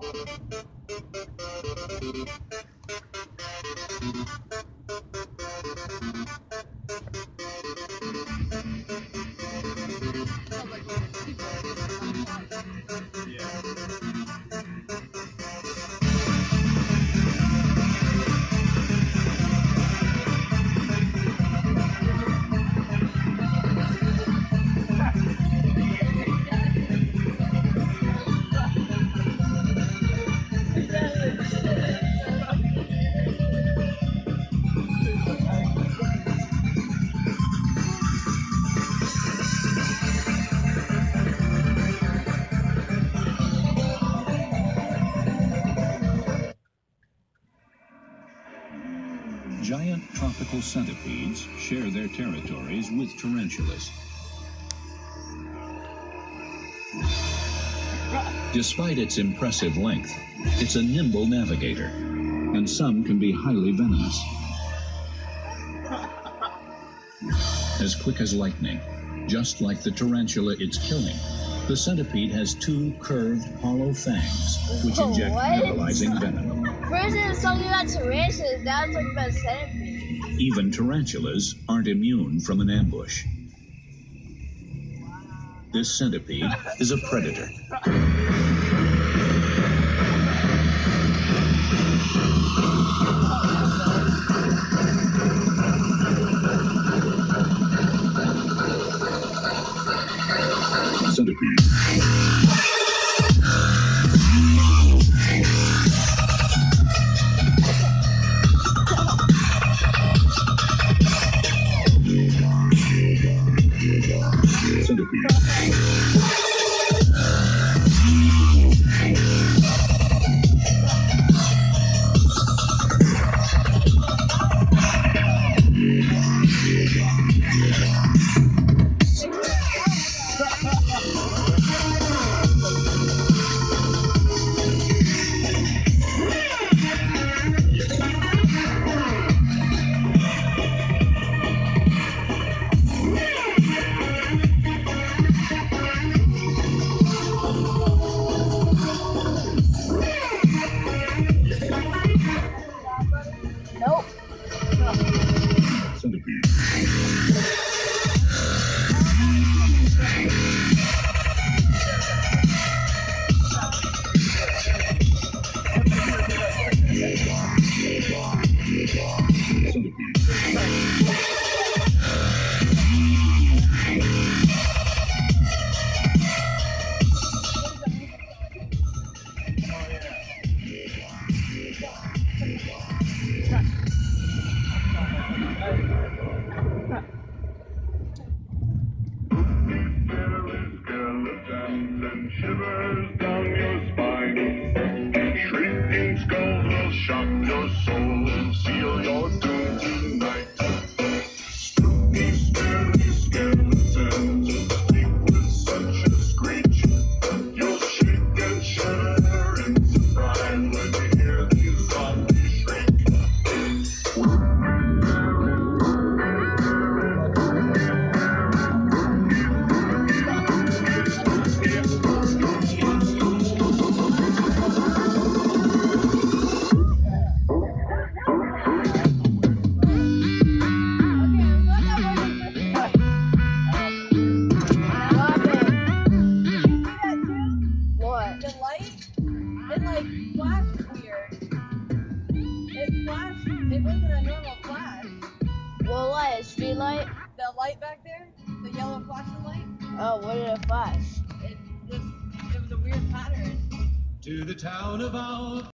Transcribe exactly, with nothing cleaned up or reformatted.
Giant tropical centipedes share their territories with tarantulas. Despite its impressive length, it's a nimble navigator, and some can be highly venomous. As quick as lightning, just like the tarantula it's killing, the centipede has two curved, hollow fangs, which inject What? paralyzing venom. First it was talking about tarantulas, now it's talking about centipedes. Even tarantulas aren't immune from an ambush. This centipede is a predator. Centipede. Centipede. Nope. Centipede. Skeletons and shivers down your spine. Shrieking skulls will shock your soul, seal your doom tonight. Spooky, scary skeletons speak with such a screech. You'll shake and shudder in surprise when you hear these zombies shriek. What? The light, it like flashed weird. It flashed, it wasn't a normal flash. What light? Street light? The light back there, the yellow flashing light, Oh, what did it flash? it just, it was a weird pattern. To the town of our